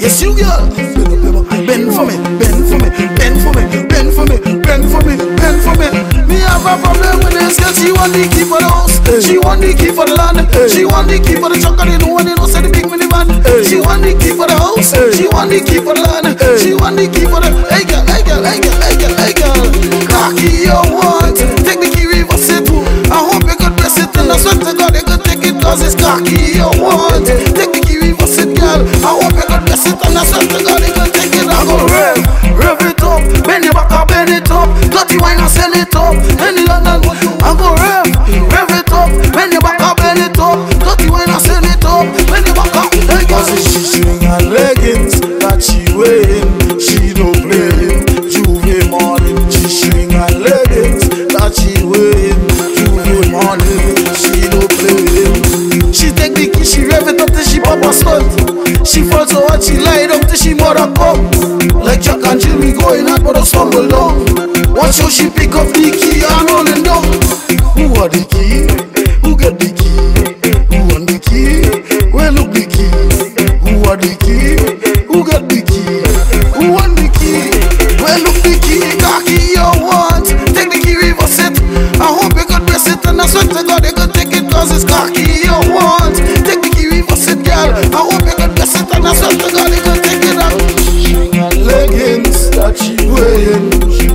Yes, you girl. Bend for me, bend for me, bend for me, bend for me, bend for me, bend for me. Me have a problem with this girl. She want the key for the house. She want the key for the land. She want the key for the chocolate. No one knows the big minivan. She want the key for the house. She want the key for the land. She want the key for the. Hey girl, hey girl, hey girl, hey girl, hey girl. Cocky you want? Take the key, reverse it. I hope you could press it, and I swear to God you could take it, 'cause it's cocky you want. Take the key, reverse it, girl. I hope you could press it, and I swear to God you could take it. I go rev it up, bend it back up, bend it up. Dirty wine and send it up. Bend it up, I go rev it up, bend it back up, bend it up. Dirty wine and send it up. Bend it back up. Hey, 'cause she's showing her leggings that she wearing. She don't play Juve morning. She's showing her leggings that she wearing. Juve morning. She don't play. She take the key, she rev it up till she pop a stunt. She falls so hard, she light up till she mother come. Like Jack and Jill, we going out but I stumble down. Watch how she pick up the key and rolling down. Who are the key? Who get the key? Who want the key? Where look the key? Who are the key? Who got the key? Who want the key? Where look the key? Cocky you want? Take the key, reverse it. I hope you could press it, and I swear to God you could take it, 'cause it's cocky you want. Take the key, reverse it, girl. I hope you could press it, and I swear to God you could take it out. Leggings that she wearing.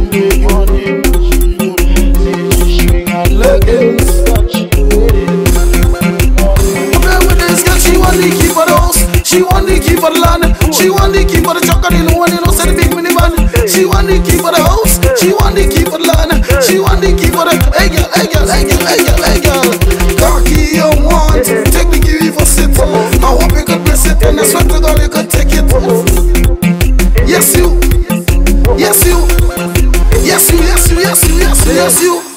Leggings that she wearing. I'm there with this girl. She want the key for the house. She want the key for the land. She want the key for the chocolate. No one knows the big minivan. She want the key for the house. She want the key for the land. She want the key for the. Hey girl, hey girl, hey girl, hey girl, hey girl. Cocky you want? Take the key for sit. I hope you could press it, and I swear to God you could take it. Yes you, yes you, yes you, yes you, yes you, yes you, yes you.